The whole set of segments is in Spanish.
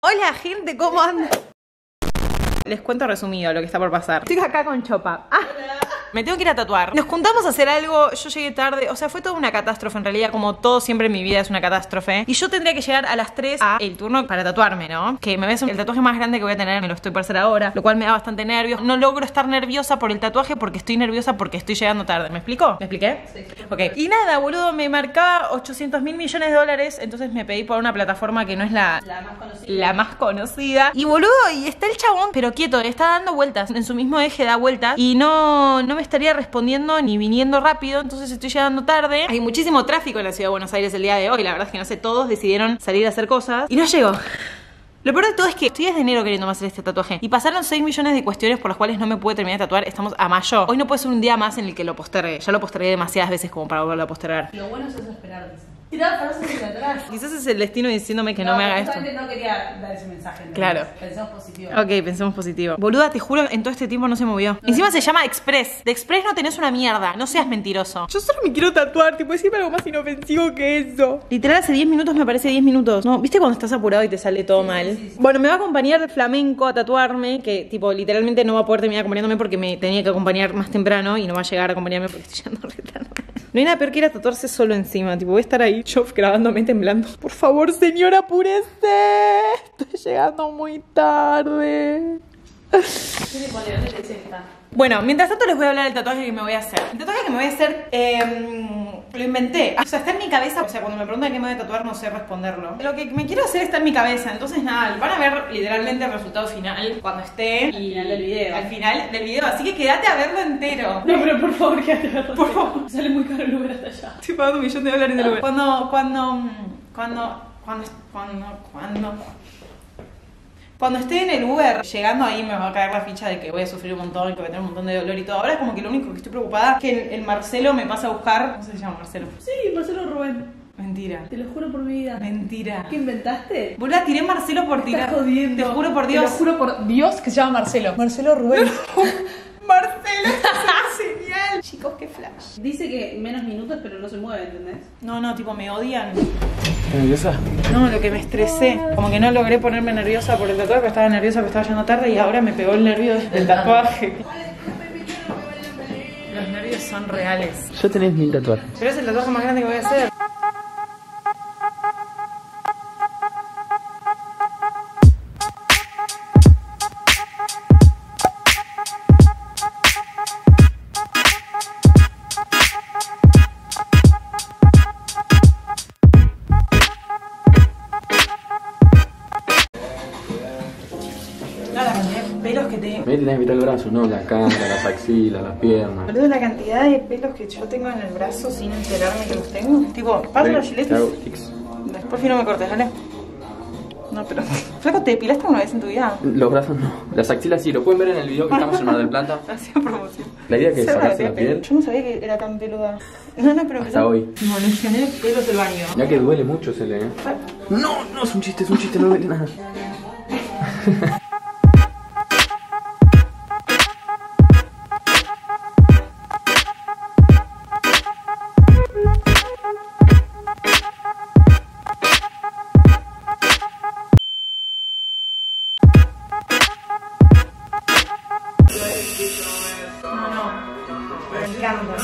Hola gente, ¿cómo andan? Les cuento resumido lo que está por pasar. Estoy acá con Chopa. Me tengo que ir a tatuar. Nos juntamos a hacer algo, yo llegué tarde. O sea, fue toda una catástrofe en realidad. Como todo siempre en mi vida es una catástrofe. Y yo tendría que llegar a las 3 a el turno para tatuarme, ¿no? Que me ves el tatuaje más grande que voy a tener. Me lo estoy por hacer ahora, lo cual me da bastante nervio. No logro estar nerviosa por el tatuaje porque estoy nerviosa porque estoy llegando tarde. ¿Me explico? ¿Me expliqué? Sí. Ok. Y nada, boludo, me marcaba 800 mil millones de dólares. Entonces me pedí por una plataforma que no es la más conocida. Y boludo, y está el chabón, pero quieto, está dando vueltas. En su mismo eje da vueltas. Y no me estaría respondiendo ni viniendo rápido. Entonces estoy llegando tarde. Hay muchísimo tráfico en la ciudad de Buenos Aires el día de hoy. La verdad es que no sé, todos decidieron salir a hacer cosas. Y no llego. Lo peor de todo es que estoy desde enero queriendo hacer este tatuaje. Y pasaron 6 millones de cuestiones por las cuales no me pude terminar de tatuar. Estamos a mayo. Hoy no puede ser un día más en el que lo postergue. Ya lo postergué demasiadas veces como para volverlo a postergar. Lo bueno es eso, esperar, dice. Tirar frases hacia atrás. Quizás es el destino diciéndome que no me haga esto. No quería dar ese mensaje. ¿No? Claro. Pensemos positivo. Ok, pensemos positivo. Boluda, te juro, en todo este tiempo no se movió. Encima se llama Express. De Express no tenés una mierda. No seas mentiroso. Yo solo me quiero tatuar. Tipo, decirme algo más inofensivo que eso. Literal, hace 10 minutos me parece 10 minutos. No, ¿viste cuando estás apurado y te sale todo mal? Sí. Bueno, me va a acompañar de flamenco a tatuarme. Que, tipo, literalmente no va a poder terminar acompañándome porque me tenía que acompañar más temprano y no va a llegar a acompañarme porque estoy yendo retardo. No hay nada peor que ir a tatuarse solo encima. Tipo, voy a estar ahí, yo grabándome temblando. Por favor, señora, apúrese. Estoy llegando muy tarde. ¿Qué le pone? ¿Dónde te dice que está? Bueno, mientras tanto les voy a hablar del tatuaje que me voy a hacer. El tatuaje que me voy a hacer, lo inventé. O sea, está en mi cabeza. O sea, cuando me preguntan qué me voy a tatuar, no sé responderlo. Lo que me quiero hacer está en mi cabeza. Entonces, nada, van a ver literalmente el resultado final cuando esté. Al final del video. Al final del video. Así que quédate a verlo entero. No, pero por favor, quédate a verlo. Por favor. Sale muy caro el Uber hasta allá. Estoy pagando $1.000.000 del Uber. Cuando esté en el Uber, llegando ahí me va a caer la ficha de que voy a sufrir un montón, que voy a tener un montón de dolor y todo. Ahora es como que lo único que estoy preocupada es que el Marcelo me pasa a buscar. ¿Cómo se llama Marcelo? Sí, Marcelo Rubén. Mentira. Te lo juro por mi vida. Mentira. ¿Qué inventaste? Boluda, tiré Marcelo por tirar. Estás jodiendo. Te juro por Dios. Te lo juro por Dios que se llama Marcelo. Marcelo Rubén. Marcelo, es genial. Chicos, qué flash. Dice que menos minutos, pero no se mueve, ¿entendés? No, tipo, me odian. ¿Estás nerviosa? No, lo que me estresé. Como que no logré ponerme nerviosa por el tatuaje, pero estaba nerviosa porque estaba llegando tarde y ahora me pegó el nervio del tatuaje. Los nervios son reales. Ya tenés 1000 tatuajes. Pero es el tatuaje más grande que voy a hacer. Pelos que tengo. Me tenés que mirar el brazo, no la cara, las axilas, las piernas. Boludo, la cantidad de pelos que yo tengo en el brazo sin enterarme que los tengo. Tipo, paso los Te hago giletes. tics. Después no me cortes, ¿vale? No, pero... Flaco, ¿te depilaste una vez en tu vida? Los brazos no. Las axilas sí, lo pueden ver en el video que estamos en Mar del Plata. Hacía promoción. La idea que es Se sacarse la pelo. piel. Yo no sabía que era tan peluda. No, pero... Hasta hoy. Molesioné pelos del baño. Ya que duele mucho ese No, es un chiste, no duele nada. Me encanta.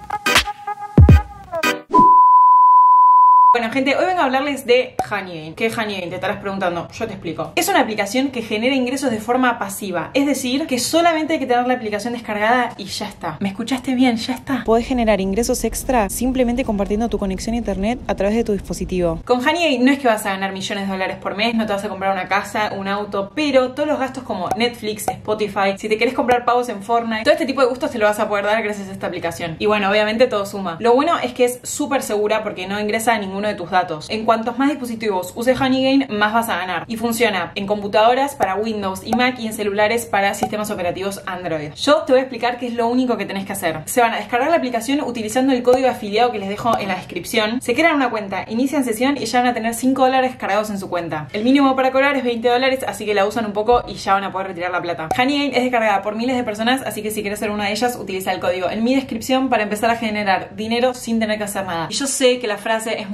Bueno, gente, hoy vengo a hablarles de Honeygain. ¿Qué es Honeygain? Te estarás preguntando. Yo te explico. Es una aplicación que genera ingresos de forma pasiva. Es decir, que solamente hay que tener la aplicación descargada y ya está. ¿Me escuchaste bien? Ya está. Podés generar ingresos extra simplemente compartiendo tu conexión a internet a través de tu dispositivo. Con Honeygain no es que vas a ganar millones de dólares por mes, no te vas a comprar una casa, un auto, pero todos los gastos como Netflix, Spotify, si te querés comprar pagos en Fortnite, todo este tipo de gustos te lo vas a poder dar gracias a esta aplicación. Y bueno, obviamente todo suma. Lo bueno es que es súper segura porque no ingresa a ninguno de tus datos. En cuantos más dispositivos uses Honeygain, más vas a ganar. Y funciona en computadoras para Windows y Mac y en celulares para sistemas operativos Android. Yo te voy a explicar qué es lo único que tenés que hacer. Se van a descargar la aplicación utilizando el código afiliado que les dejo en la descripción. Se crean una cuenta, inician sesión y ya van a tener $5 cargados en su cuenta. El mínimo para cobrar es $20, así que la usan un poco y ya van a poder retirar la plata. Honeygain es descargada por miles de personas, así que si quieres ser una de ellas, utiliza el código en mi descripción para empezar a generar dinero sin tener que hacer nada. Y yo sé que la frase es muy buena para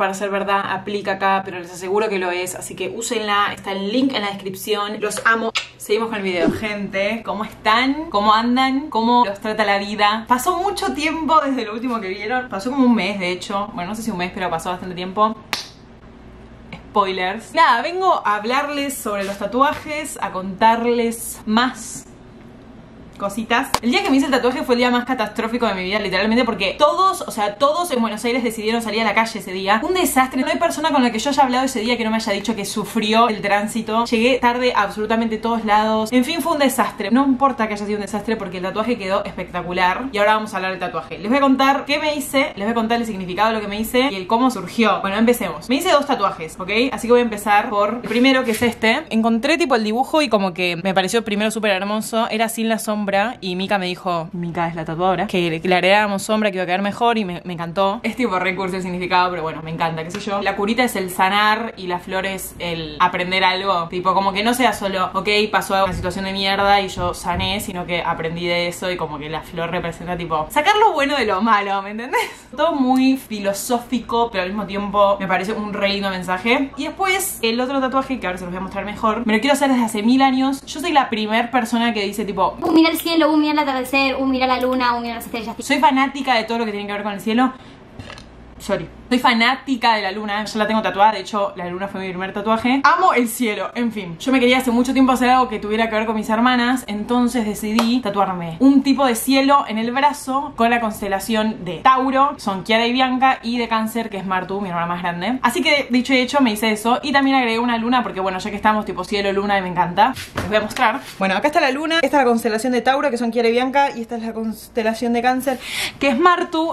para ser verdad aplica acá, pero les aseguro que lo es, así que úsenla, está el link en la descripción. Los amo. Seguimos con el video. Gente, ¿cómo están? ¿Cómo andan? ¿Cómo los trata la vida? Pasó mucho tiempo desde lo último que vieron. Pasó como un mes, de hecho. Bueno, no sé si un mes, pero pasó bastante tiempo. Spoilers. Nada, vengo a hablarles sobre los tatuajes, a contarles más cositas. El día que me hice el tatuaje fue el día más catastrófico de mi vida, literalmente, porque todos en Buenos Aires decidieron salir a la calle ese día. Un desastre. No hay persona con la que yo haya hablado ese día que no me haya dicho que sufrió el tránsito. Llegué tarde a absolutamente todos lados. En fin, fue un desastre. No importa que haya sido un desastre porque el tatuaje quedó espectacular. Y ahora vamos a hablar del tatuaje. Les voy a contar qué me hice, les voy a contar el significado de lo que me hice y el cómo surgió. Bueno, empecemos. Me hice 2 tatuajes, ¿ok? Así que voy a empezar por el primero, que es este. Encontré tipo el dibujo y como que me pareció primero súper hermoso. Era sin la sombra. Y Mika me dijo, Mika es la tatuadora, que le agregáramos sombra, que iba a quedar mejor. Y me encantó. Es tipo recurso el significado, pero bueno, me encanta, qué sé yo. La curita es el sanar y la flor es el aprender algo. Tipo, como que no sea solo, ok, pasó una situación de mierda y yo sané, sino que aprendí de eso. Y como que la flor representa tipo sacar lo bueno de lo malo, ¿me entendés? Todo muy filosófico, pero al mismo tiempo me parece un re lindo mensaje. Y después el otro tatuaje, que ahora se los voy a mostrar mejor, me lo quiero hacer desde hace 1000 años. Yo soy la primera persona que dice tipo, mira el cielo, mira el atardecer, mira la luna, mira las estrellas. soy fanática de todo lo que tiene que ver con el cielo. Sorry. Soy fanática de la luna, ya la tengo tatuada, de hecho la luna fue mi primer tatuaje. Amo el cielo, en fin. Yo me quería hace mucho tiempo hacer algo que tuviera que ver con mis hermanas, entonces decidí tatuarme un tipo de cielo en el brazo con la constelación de Tauro, son Chiara y Bianca, y de Cáncer, que es Martu, mi hermana más grande. Así que dicho y hecho me hice eso, y también agregué una luna porque bueno, ya que estamos tipo cielo, luna, y me encanta. Les voy a mostrar. Bueno, acá está la luna, esta es la constelación de Tauro, que son Chiara y Bianca, y esta es la constelación de Cáncer, que es Martu,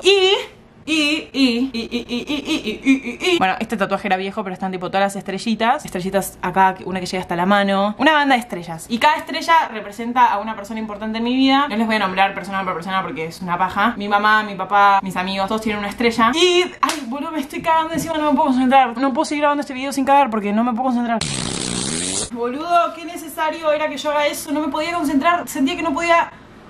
bueno, este tatuaje era viejo, pero están tipo todas las estrellitas. Estrellitas acá, una que llega hasta la mano. Una banda de estrellas. Y cada estrella representa a una persona importante en mi vida. No les voy a nombrar persona por persona porque es una paja. Mi mamá, mi papá, mis amigos, todos tienen una estrella. Y, ay, boludo, me estoy cagando encima, no me puedo concentrar. No puedo seguir grabando este video sin cagar porque no me puedo concentrar. Boludo, qué necesario era que yo haga eso. No me podía concentrar, sentía que no podía.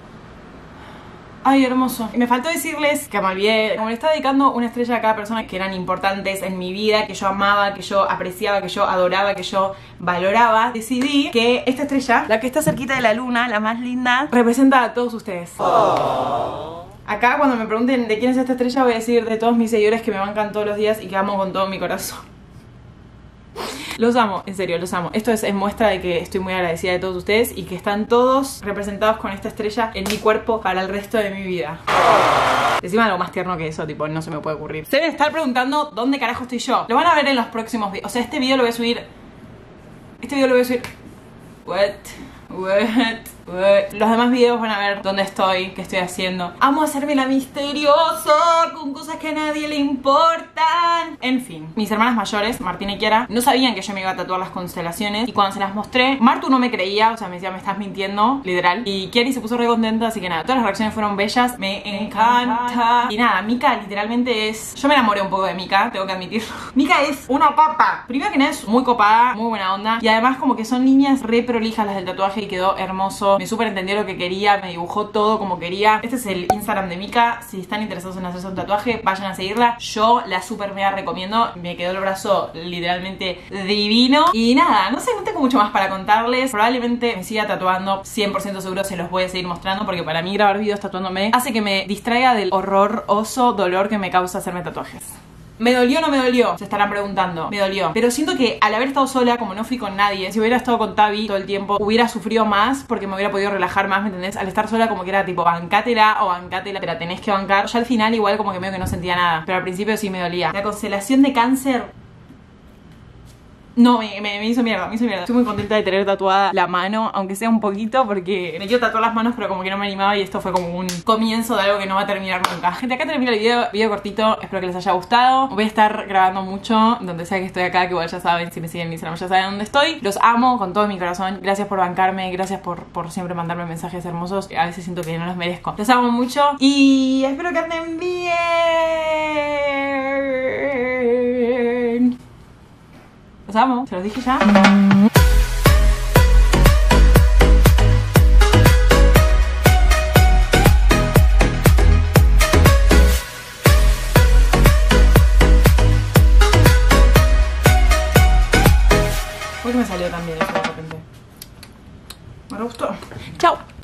Ay, hermoso. Y me faltó decirles que me olvidé, como le estaba dedicando una estrella a cada persona que eran importantes en mi vida, que yo amaba, que yo apreciaba, que yo adoraba, que yo valoraba, decidí que esta estrella, la que está cerquita de la luna, la más linda, representa a todos ustedes. Acá cuando me pregunten de quién es esta estrella, voy a decir de todos mis seguidores que me bancan todos los días y que amo con todo mi corazón. Los amo, en serio, los amo. Esto es muestra de que estoy muy agradecida de todos ustedes y que están todos representados con esta estrella en mi cuerpo para el resto de mi vida. Encima algo más tierno que eso, tipo, no se me puede ocurrir. Se deben estar preguntando dónde carajo estoy yo. Lo van a ver en los próximos videos. O sea, este video lo voy a subir. Los demás videos van a ver dónde estoy, qué estoy haciendo. Amo hacerme la misteriosa con cosas que a nadie le importan. En fin, mis hermanas mayores, Martina y Chiara, no sabían que yo me iba a tatuar las constelaciones. Y cuando se las mostré, Martu no me creía, o sea, me decía, me estás mintiendo, literal. Y Chiari se puso re contenta, así que nada, todas las reacciones fueron bellas. Me encanta. Y nada, Mika literalmente es... Yo me enamoré un poco de Mika, tengo que admitirlo. Mika es una papa. Primero que nada es muy copada, muy buena onda. Y además como que son líneas re prolijas las del tatuaje y quedó hermoso. Me súper entendió lo que quería, me dibujó todo como quería. Este es el Instagram de Mika. Si están interesados en hacerse un tatuaje, vayan a seguirla. Yo la súper mega recomiendo. Me quedó el brazo literalmente divino. Y nada, no sé, no tengo mucho más para contarles. Probablemente me siga tatuando, 100% seguro se los voy a seguir mostrando, porque para mí grabar videos tatuándome hace que me distraiga del horroroso dolor que me causa hacerme tatuajes. ¿Me dolió o no me dolió? Se estarán preguntando. Me dolió. Pero siento que al haber estado sola, como no fui con nadie, si hubiera estado con Tavi todo el tiempo, hubiera sufrido más porque me hubiera podido relajar más, ¿me entendés? Al estar sola como que era tipo, bancátela o bancátela, te la tenés que bancar. Ya al final igual como que medio que no sentía nada, pero al principio sí me dolía. La constelación de Cáncer... No, me hizo mierda, me hizo mierda. Estoy muy contenta de tener tatuada la mano, aunque sea un poquito, porque me quiero tatuar las manos, pero como que no me animaba, y esto fue como un comienzo de algo que no va a terminar nunca. Gente, acá termina el video cortito, espero que les haya gustado. Voy a estar grabando mucho, donde sea que estoy acá, que igual ya saben, si me siguen en Instagram ya saben dónde estoy. Los amo con todo mi corazón, gracias por bancarme, gracias por siempre mandarme mensajes hermosos. A veces siento que no los merezco. Los amo mucho y espero que anden bien. Los amo, se los dije ya. de repente. Me re gustó. Chao.